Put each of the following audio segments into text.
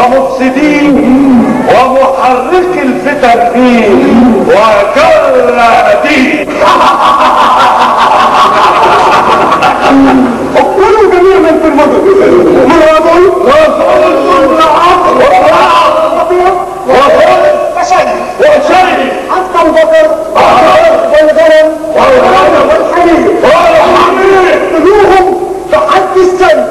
ومفسدين ومحرك الفتن فيه وجرادين. اقتلوا جميع من في المدن مرادوا وشري حتى البقر والغنم والحمير خذوهم لحد السن.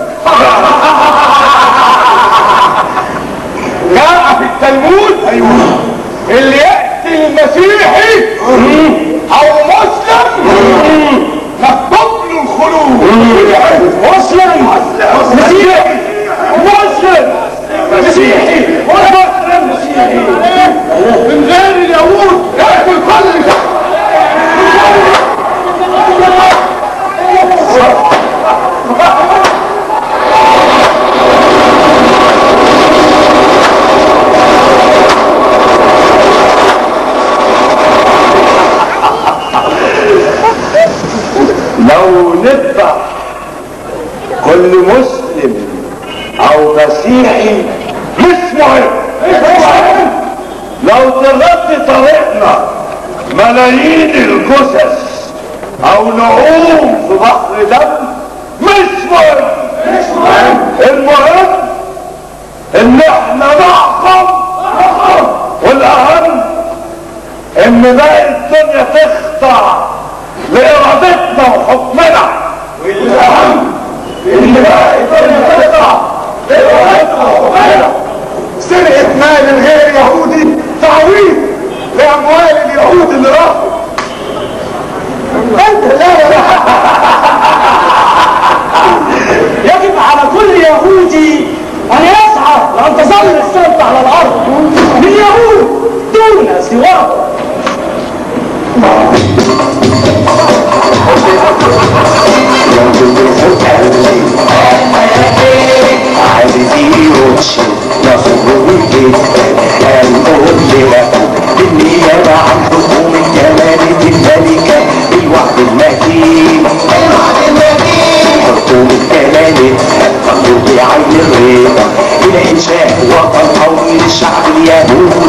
جاء في التلمود اللي يأتي المسيحي او مسلم مكتوب له الخلود. مسلم مسيحي مسلم مسيحي مسيحي من غير اليهود يأكل كل لو نذبح كل مسلم او مسيحي مش مهم. لو تغطي طريقنا ملايين الجثث او نعوم في بحر دم مش مهم. المهم ان احنا نحكم، والاهم ان باقي الدنيا تخضع لارادتنا وحكمنا، والاهم ان باقي الدنيا تخضع لارادتنا وحكمنا. سرقة مال الغير يهودي تعويض لاموال اليهود اللي راحوا. انت لا يجب على كل يهودي ان يسعى لان تظل السلطة على الارض لليهود دون سواه. بالنيابة عن حكومة جلالة الملكة الوعد المتين حكومة جلالة تقضي بعين الرضا إلى إنشاء وطن قومي للشعب اليهودي